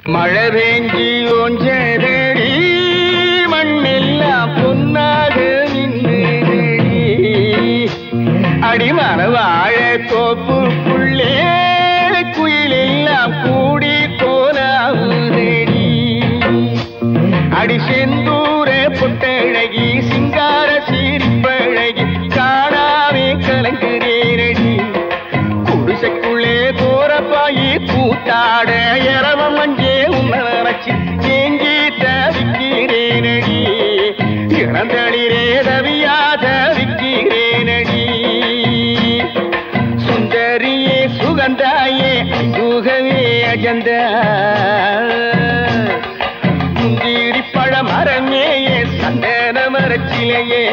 மழை வேஞ்சி ஒன்றடி மண்ணெல்லாம் பொன்னாக நின்று அடிமர வாழ தோப்புக்குள்ளே குயிலெல்லாம் கூடி கோலாவுதடி அடி செந்தூர பொட்டழகி சிங்கார சிரிப்பழகி காணாவே கலங்குறேனடி குடிசைக்குள்ளே போறப்பாயி கூத்தாட இரவம் அங்கே உணர்ச்சி ஏங்கி தவிக்கிறேனடி இளந்தளிரே தவியாத விக்கிறேனடி சுந்தரியே சுகந்தாயே சுகவே அஜந்த முந்திரி பழ மரமேயே சந்தன மரச்சிலையே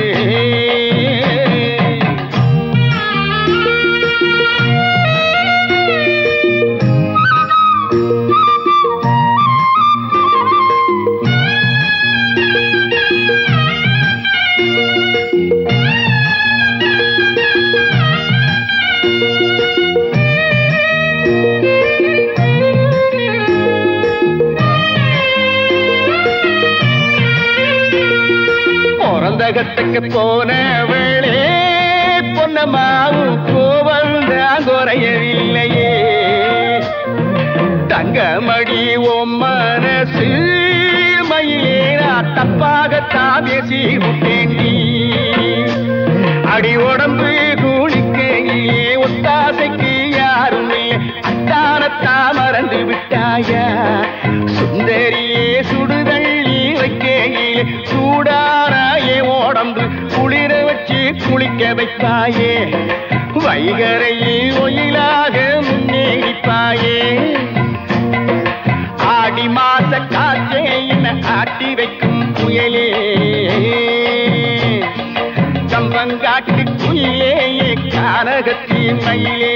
பிறந்தகத்துக்கு போனவளே பொன்னம்மாவும் கோவல்தான் குறையவில்லையே தங்கமடி ஓம் மனசு மயிலே நான் தப்பாகத்தான் பேசி விட்டேண்டி அடி உடம்பு குளிக்கையிலே ஒத்தாசைக்கு யாரும் அத்தானத்தா மறந்து விட்டாயா சுந்தரியே சுடுதள்ளி வைக்கையிலே சூடாராயே உடம்பு குளிர வச்சு குளிக்க வைப்பாயே வைகரையில் ஒயிலாக முன்னேறிப்பாயே ஆடி மாச காற்றே என்ன ஆட்டி வைக்கும் புயலே கம்பங்காட்டு குயிலே கானகத்தின் மயிலே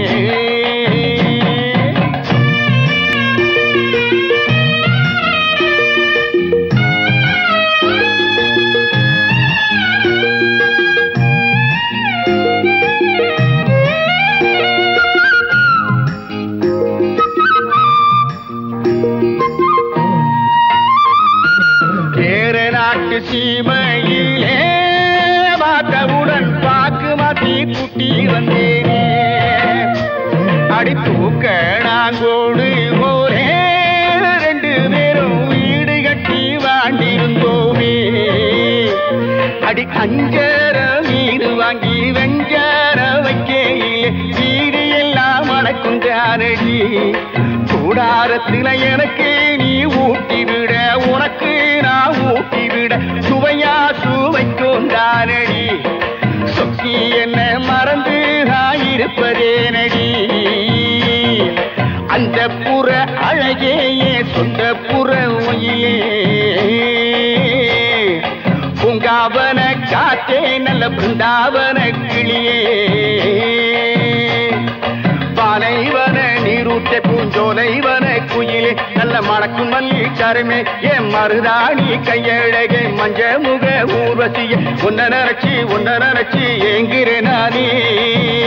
சீமையிலே பார்த்தவுடன் பாக்கு மாத்தி குட்டி வந்தேனே அடி தூக்க நாங்கோடு போரே ரெண்டு பேரும் வீடு கட்டி வாண்டிருந்தோமே அடி அஞ்சர மீது வாங்கி வெஞ்சர வைக்கையிலே வீடு எல்லாம் அடக்கும் தானடி கூடாரத்தில எனக்கு நீ ஊட்டி விட உனக்கு நான் ஊட்டி விட சுவையா சுவைக்கும் தானடி சொக்கி என்ன மறந்து இருப்பதே நடி அந்த புற அழகேயே சொந்த புற ஒயிலே பூங்காவன காத்தே நல்ல பிருந்தாவன கிளியே பாலைவன நீரூற்ற பூஞ்சோலைவன குயிலே நல்ல மணக்கும் மல்லி கருமே என் மருதாணி கையழகே மஞ்ச முக ஊர்வசிய உன்ன நினைச்சு ஏங்குறேன் நானே